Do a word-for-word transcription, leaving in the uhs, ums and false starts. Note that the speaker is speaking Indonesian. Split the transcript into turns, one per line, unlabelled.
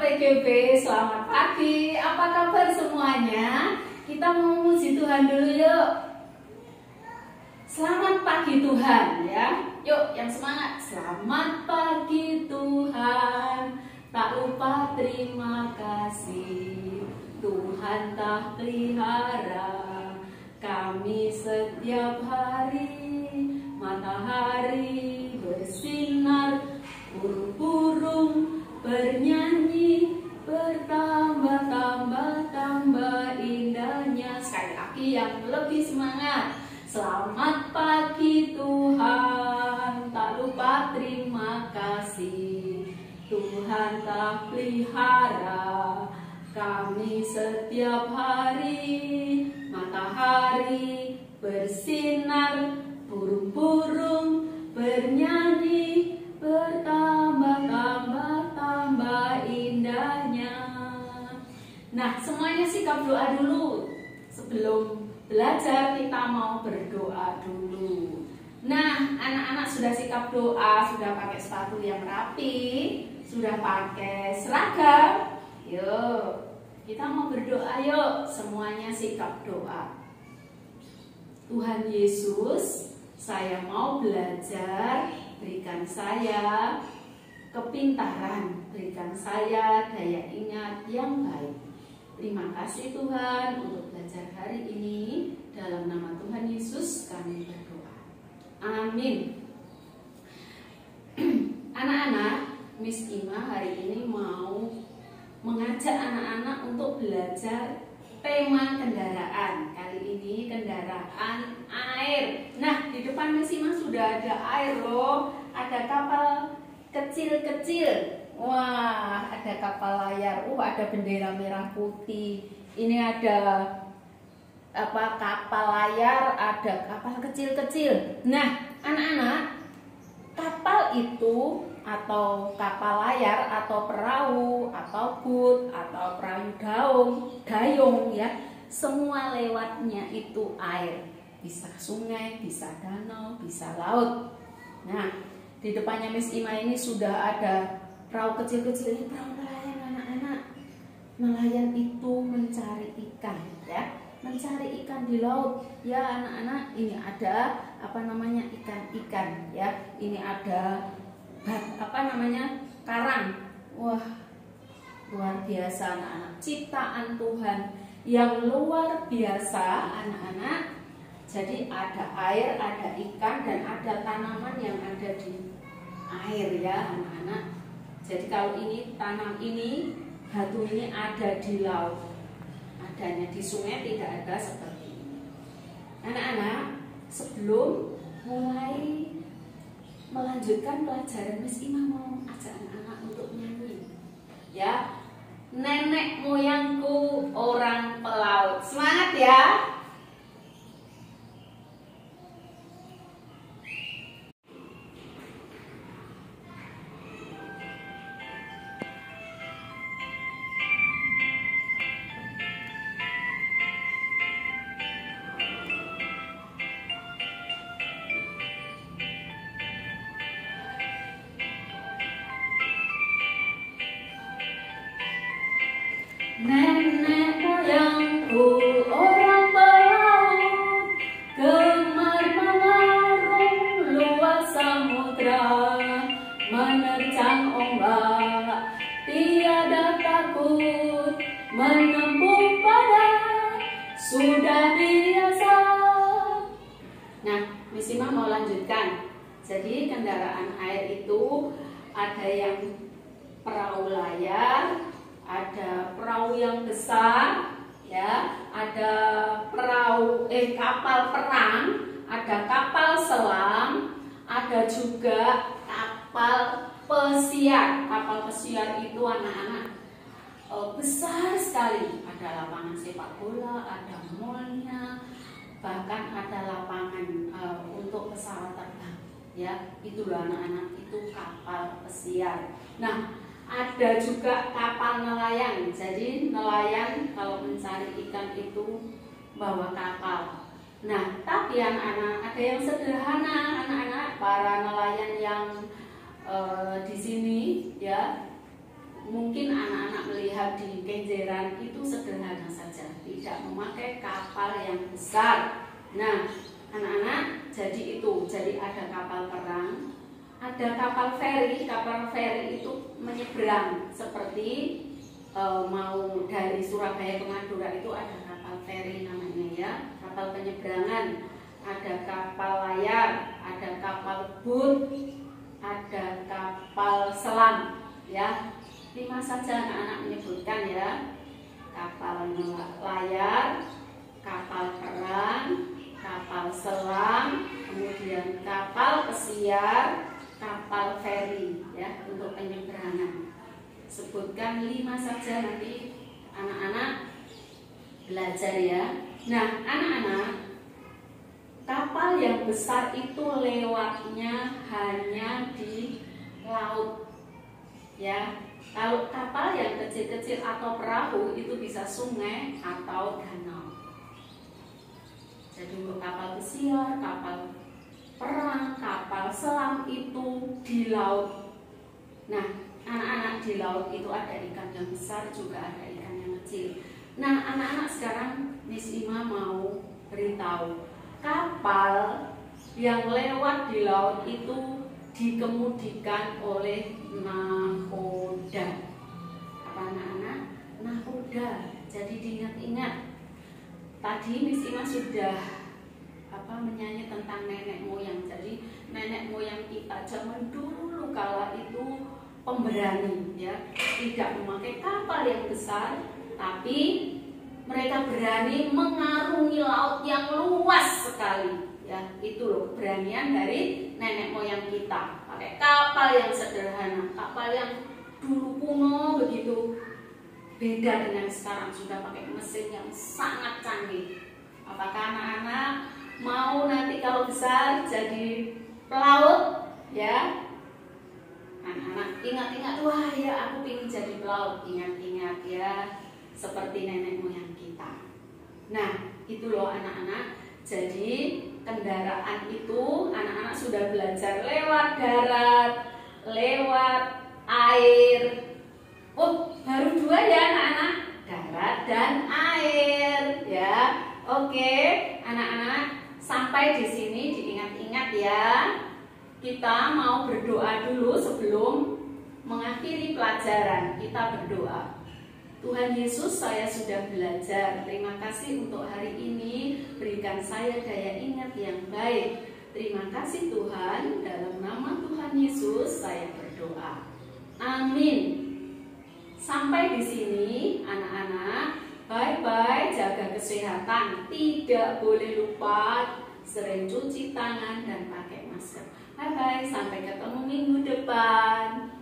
P G B, selamat pagi. Apa kabar semuanya? Kita mau memuji Tuhan dulu yuk. Selamat pagi Tuhan ya. Yuk yang semangat. Selamat pagi Tuhan. Tak lupa terima kasih. Tuhan tak pelihara kami setiap hari. Matahari bersinar, burung-burung bernyanyi, bertambah-tambah-tambah indahnya. Sekali lagi yang lebih semangat. Selamat pagi Tuhan, tak lupa terima kasih. Tuhan tak pelihara kami setiap hari. Matahari bersinar, burung-burung bernyanyi, bertambah-tambah-tambah indahnya. Nah, semuanya sikap doa dulu. Sebelum belajar kita mau berdoa dulu. Nah, anak-anak sudah sikap doa, sudah pakai sepatu yang rapi, sudah pakai seragam. Yuk, kita mau berdoa yuk. Semuanya sikap doa. Tuhan Yesus, saya mau belajar, berikan saya kepintaran, berikan saya daya ingat yang baik. Terima kasih Tuhan untuk belajar hari ini. Dalam nama Tuhan Yesus kami berdoa. Amin. Anak-anak, Miss Ima hari ini mau mengajak anak-anak untuk belajar tema kendaraan. Kali ini kendaraan air. Nah, di depan Miss Ima sudah ada air loh. Ada kapal kecil-kecil. Wah, ada kapal layar. Uh, ada bendera merah putih. Ini ada apa? Kapal layar, ada kapal kecil-kecil. Nah, anak-anak, kapal itu atau kapal layar atau perahu atau boot atau perahu daung, dayung ya, semua lewatnya itu air. Bisa sungai, bisa danau, bisa laut. Nah, di depannya Miss Ima ini sudah ada perahu kecil-kecil. Ini perahu nelayan anak-anak. Nelayan itu mencari ikan ya, mencari ikan di laut ya anak-anak. Ini ada apa namanya ikan-ikan ya. Ini ada apa namanya karang. Wah, luar biasa anak-anak, ciptaan Tuhan yang luar biasa anak-anak. Jadi ada air, ada ikan, dan ada tanaman yang ada di air ya anak-anak. Jadi kalau ini tanam ini, batu ini ada di laut, adanya di sungai tidak ada seperti ini. Anak-anak, sebelum mulai melanjutkan pelajaran, Miss Ima mau ajak anak-anak untuk nyanyi ya. Nenek moyangku orang pelaut. Semangat ya. Nenek moyangku orang pelaut, gemar mengarung luas samudra, menerjang ombak, tiada takut, menempuh badai, sudah biasa. Nah, Miss Ima mau lanjutkan. Jadi kendaraan air itu ada yang perahu layar, ada perahu yang besar ya, ada perahu eh kapal perang, ada kapal selam, ada juga kapal pesiar. Kapal pesiar itu anak-anak e, besar sekali. Ada lapangan sepak bola, ada mallnya, bahkan ada lapangan e, untuk pesawat terbang ya. Itulah anak-anak, itu kapal pesiar. Nah, ada juga kapal nelayan. Jadi nelayan kalau mencari ikan itu bawa kapal. Nah, tapi anak-anak ada yang sederhana, anak-anak para nelayan yang e, di sini ya, mungkin anak-anak melihat di Kenjeran itu sederhana saja, tidak memakai kapal yang besar. Nah, anak-anak, jadi itu, jadi ada kapal perang, ada kapal feri. Kapal feri itu menyeberang, seperti e, mau dari Surabaya ke Madura itu ada kapal feri namanya ya, kapal penyeberangan. Ada kapal layar, ada kapal boat, ada kapal selam ya. Lima saja anak-anak menyebutkan ya. Kapal layar, kapal perang, kapal selam, kemudian kapal pesiar, kapal feri ya untuk penyeberangan. Sebutkan lima saja, nanti anak-anak belajar ya. Nah, anak-anak, kapal yang besar itu lewatnya hanya di laut ya. Kalau kapal yang kecil-kecil atau perahu itu bisa sungai atau danau. Jadi untuk kapal pesiar, kapal perang, kapal selam itu di laut. Nah, anak-anak, di laut itu ada ikan yang besar, juga ada ikan yang kecil. Nah, anak-anak, sekarang Miss Ima mau beritahu, kapal yang lewat di laut itu dikemudikan oleh nahoda. Apa anak-anak? Nahoda. Jadi diingat-ingat. Tadi Miss Ima sudah apa menyanyi tentang nenek moyang. Jadi nenek moyang kita zaman dulu kala itu pemberani ya, tidak memakai kapal yang besar, tapi mereka berani mengarungi laut yang luas sekali ya. Itu loh keberanian dari nenek moyang kita, pakai kapal yang sederhana, kapal yang dulu kuno begitu, beda dengan sekarang sudah pakai mesin yang sangat canggih. Apakah anak-anak mau nanti kalau besar jadi pelaut ya? Anak-anak ingat-ingat, wah ya aku ingin jadi pelaut, ingat-ingat ya, seperti nenek moyang kita. Nah, itu loh anak-anak. Jadi kendaraan itu anak-anak sudah belajar lewat darat, lewat air. Oh, baru dua ya anak-anak, darat dan air ya. Oke, anak-anak, sampai di sini diingat-ingat ya. Kita mau berdoa dulu sebelum mengakhiri pelajaran. Kita berdoa. Tuhan Yesus, saya sudah belajar. Terima kasih untuk hari ini. Berikan saya daya ingat yang baik. Terima kasih Tuhan. Dalam nama Tuhan Yesus saya berdoa. Amin. Sampai di sini anak-anak. Bye-bye. Jaga kesehatan. Tidak boleh lupa sering cuci tangan dan pakai masker. Bye-bye. Sampai ketemu minggu depan.